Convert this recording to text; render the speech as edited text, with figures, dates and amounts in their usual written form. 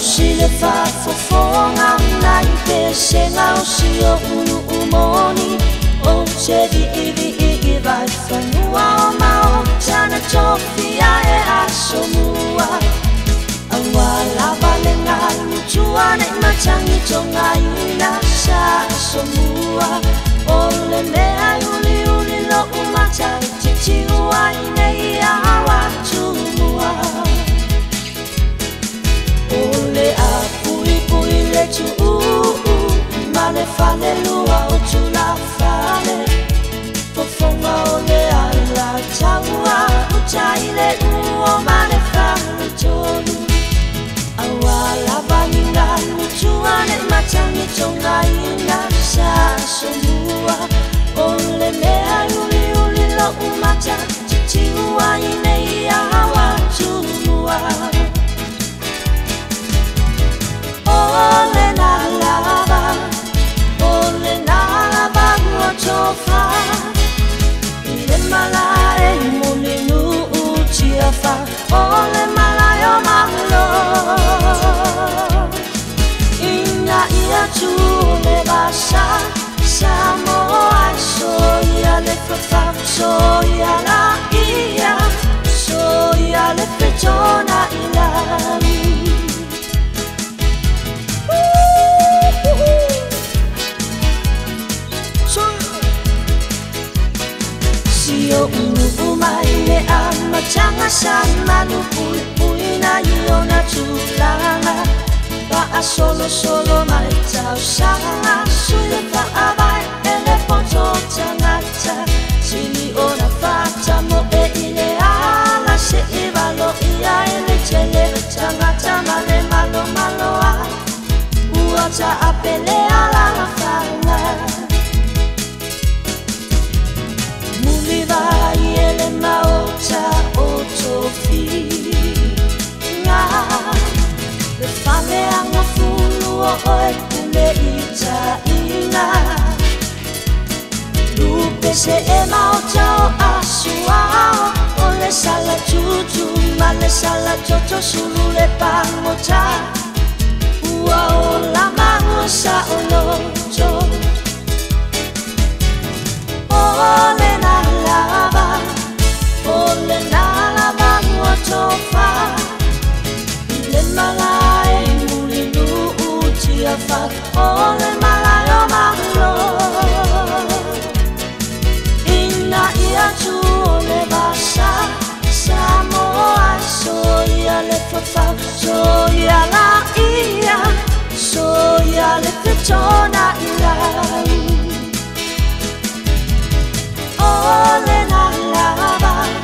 si le fa fofonga nai pe senga o si o unu umoni o se di ivi vai fanua o mao sana chofia e asomua awa lava le ngalu chua ne machangi chonga ina sa asomua o le mea uli uli lo umacha chichi ua ine ia wa chumua ole a pui pui le tu male fale lua o tu la fale fofonga ole a la chaua o chaile uo male fale tonu awa la vaninga lutua ne machangi chonga ina sa somua ole mea uli uli lo umacha chichi ua ine ia wa chumua ole na lava uochofa ile malae mulinu uchiafa ole malayo mahlo inga ia chule basha samo aso ia le fafa so ia la ia so ia le pechona ilami Sio unu mai le ama changa sana nu pui pui na io na tulanga pa solo solo mai tau sanga sui pa abai ele poto changata sini ona fata mo e ile ala se ivalo ia ele chele changata male malo malo a uacha apele ala fanga vai ele maota otofi nga le fale anga fulu o e kule ita ina lupe se e maota o asua o le sala tutu ma le sala toto sulu le pangota ua o la mangosa o loto ole na lava uochofa ile malae mulinu uchiafa ole malayo mahlo ina ia tu ole basha samo aso ia le fafa so ia la ia so ia le pechona ilai ole na lava